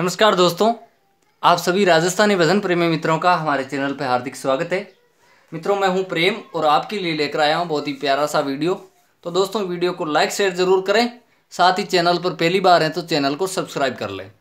नमस्कार दोस्तों, आप सभी राजस्थानी भजन प्रेमी मित्रों का हमारे चैनल पर हार्दिक स्वागत है। मित्रों, मैं हूं प्रेम और आपके लिए लेकर आया हूं बहुत ही प्यारा सा वीडियो। तो दोस्तों, वीडियो को लाइक शेयर जरूर करें, साथ ही चैनल पर पहली बार हैं तो चैनल को सब्सक्राइब कर लें।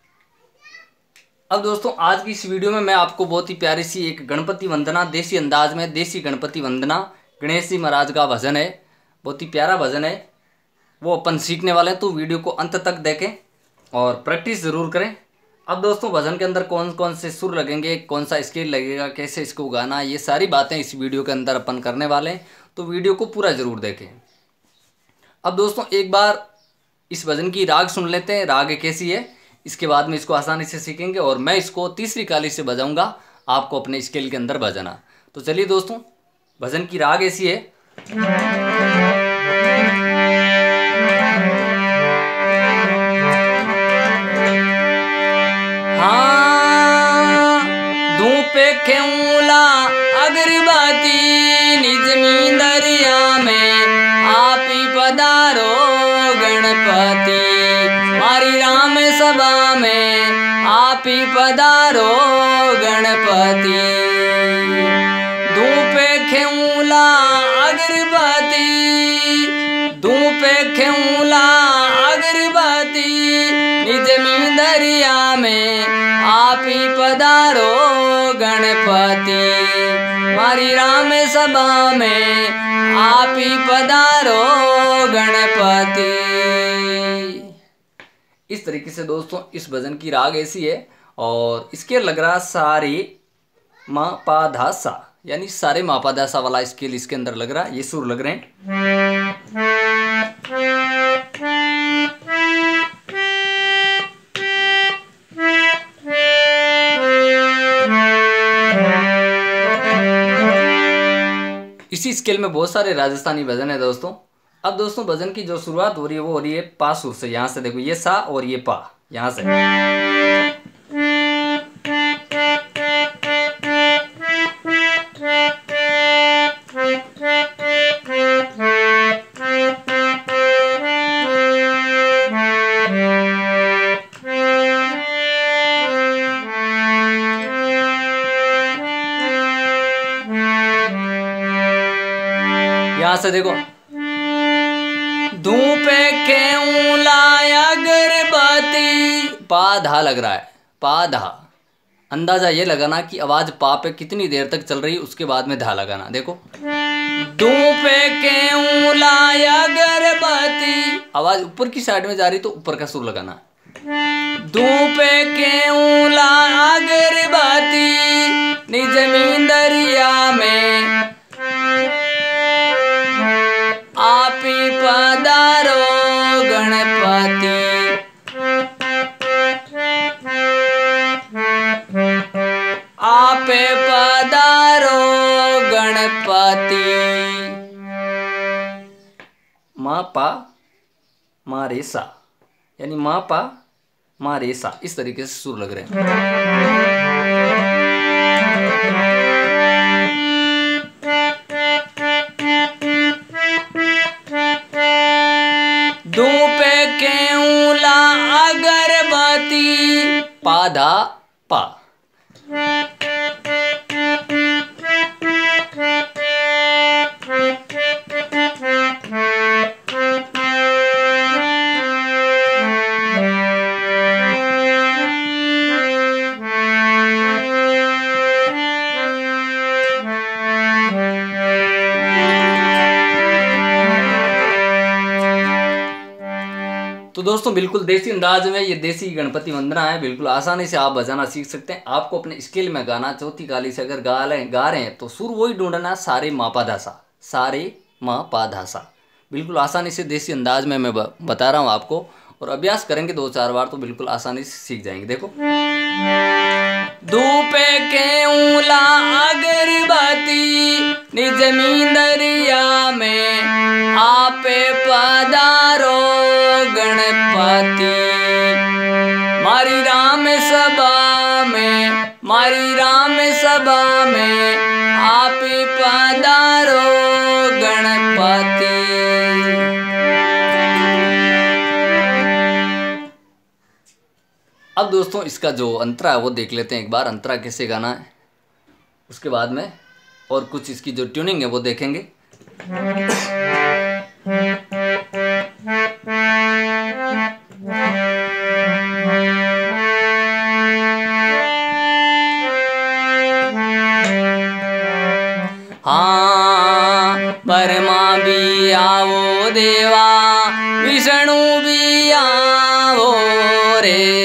अब दोस्तों, आज की इस वीडियो में मैं आपको बहुत ही प्यारी सी एक गणपति वंदना देसी अंदाज में, देसी गणपति वंदना गणेश जी महाराज का भजन है। बहुत ही प्यारा भजन है, वो अपन सीखने वाले हैं। तो वीडियो को अंत तक देखें और प्रैक्टिस ज़रूर करें। अब दोस्तों, भजन के अंदर कौन कौन से सुर लगेंगे, कौन सा स्केल लगेगा, कैसे इसको गाना, ये सारी बातें इस वीडियो के अंदर अपन करने वाले हैं। तो वीडियो को पूरा ज़रूर देखें। अब दोस्तों, एक बार इस भजन की राग सुन लेते हैं, राग कैसी है। इसके बाद में इसको आसानी से सीखेंगे और मैं इसको तीसरी काली से बजाऊंगा, आपको अपने स्केल के अंदर बजाना। तो चलिए दोस्तों, भजन की राग ऐसी है। धूपे खेऊला अगरबत्ती निज दरिया में, आप ही पधारो गणपति मारी राम सभा में, आप ही पधारो गणपति। धूपे खेऊला अगरबत्ती, धूपे खेऊला अगरबत्ती निज दरिया में, आप ही पधारो गणपति मारी राम सभा में, आप ही पधारो गणपति। इस तरीके से दोस्तों इस भजन की राग ऐसी है और इसके लग रहा सारे मा पा धा सा, यानी सारे मा पा धा सा वाला स्केल इसके अंदर लग रहा है। ये सुर लग रहे हैं। इसी स्केल में बहुत सारे राजस्थानी भजन है दोस्तों। अब दोस्तों, भजन की जो शुरुआत हो रही है वो हो रही है पा सुर से। यहाँ से देखो, ये सा और ये पा, यहाँ से। यहाँ से देखो, धूपे खेऊला अगरबत्ती, पा धा लग रहा है, पा धा। अंदाजा ये लगाना कि आवाज पा पे कितनी देर तक चल रही है, उसके बाद में धा लगाना। देखो, धूपे खेऊला अगरबत्ती, आवाज ऊपर की साइड में जा रही तो ऊपर का सुर लगाना। धूपे खेऊला अगरबत्ती निज दरिया में, आप ही पधारो गणपति, आप पधारो गणपति। मा पा मा रे सा, यानी मा पा मा रे सा, इस तरीके से सुर लग रहे हैं। धूपे खेऊला अगरबत्ती, पा धा पा। तो दोस्तों, बिल्कुल देसी अंदाज में ये देसी गणपति वंदना है। बिल्कुल आसानी से आप बजाना सीख सकते हैं। आपको अपने स्केल में गाना, चौथी काली से अगर गा रहे हैं तो सुर वही ढूंढना, सारे मा पा धा सा, सारे मा पा धा सा। बिल्कुल आसानी से देसी अंदाज में मैं बता रहा हूँ आपको, और अभ्यास करेंगे 2-4 बार तो बिल्कुल आसानी से सीख जाएंगे। देखो, धूपे खेऊला अगरबत्ती निज दरिया में, आप पधारो गणपति मारी राम सभा में, मारी राम सभा में, आप पधारो गणपति। अब अब दोस्तों इसका जो अंतरा है वो देख लेते हैं एक बार, अंतरा कैसे गाना है। उसके बाद में और कुछ इसकी जो ट्यूनिंग है वो देखेंगे। हाँ परमा भी आवो देवा, विष्णु भी आवो रे।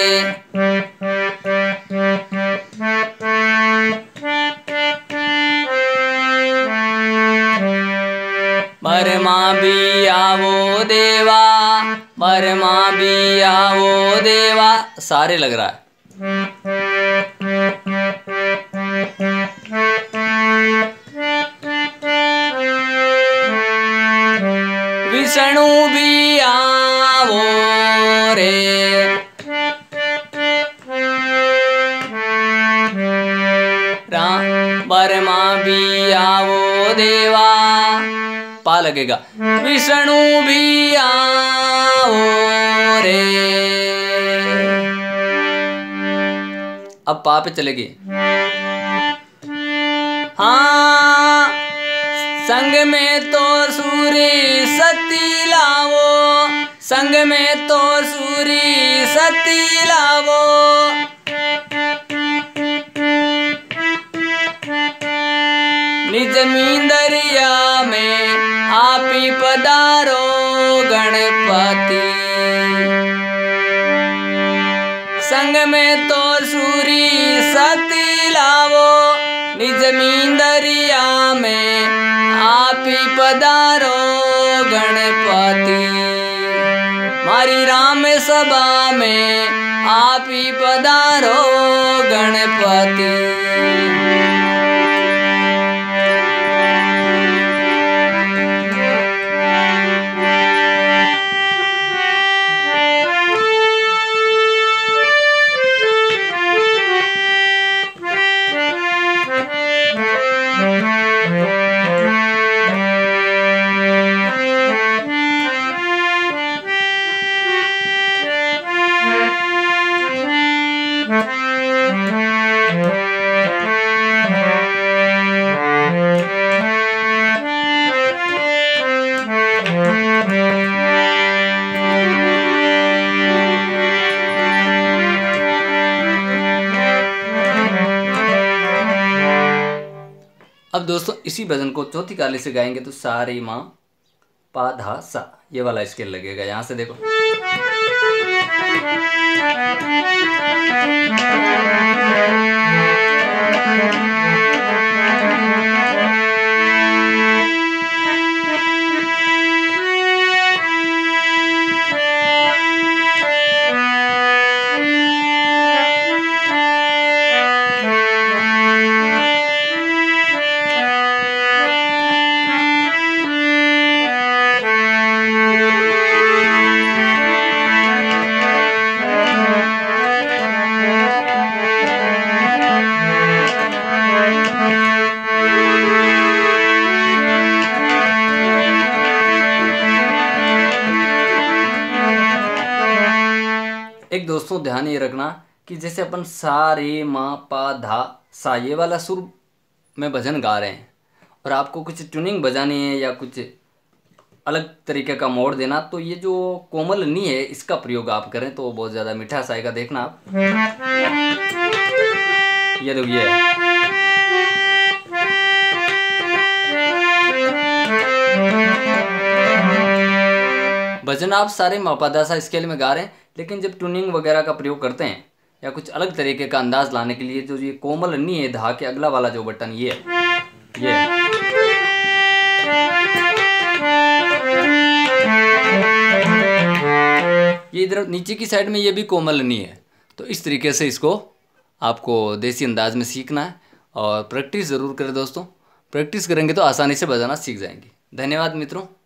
परमा भी आवो देवा, परमा भी आवो देवा, सारे लग रहा है। विष्णु भी आवो रे, परमा भी आवो देवा, पा लगेगा, विष्णु भी आओ रे। अब पा पे चलेगी। हाँ संग में तो सूरी सती लावो, संग में तो सूरी सती लावो, निज मींदरिया में आपी पधारो गणपति। संग में तो सूरी सती लावो, निज मींदरिया में आपी पधारो गणपति। मारी राम सभा में आपी पधारो गणपति। अब दोस्तों इसी भजन को चौथी काली से गाएंगे तो सा रे माँ पा धा सा, ये वाला स्केल लगेगा। यहाँ से देखो, एक दोस्तों ध्यान ये रखना कि जैसे अपन सा रे मा पा धा सा ये वाला सुर में भजन गा रहे हैं और आपको कुछ ट्यूनिंग बजानी है या कुछ अलग तरीके का मोड़ देना, तो ये जो कोमल नी है इसका प्रयोग आप करें तो बहुत ज़्यादा मिठास आएगा। देखना आप, ये देखो ये भजन आप सारे मापादासा स्केल में गा रहे हैं, लेकिन जब ट्यूनिंग वगैरह का प्रयोग करते हैं या कुछ अलग तरीके का अंदाज लाने के लिए जो ये कोमल नी है धा के अगला वाला जो बटन ये इधर नीचे की साइड में ये भी कोमल नी है। तो इस तरीके से इसको आपको देसी अंदाज में सीखना है और प्रैक्टिस ज़रूर करें दोस्तों। प्रैक्टिस करेंगे तो आसानी से बजाना सीख जाएंगे। धन्यवाद मित्रों।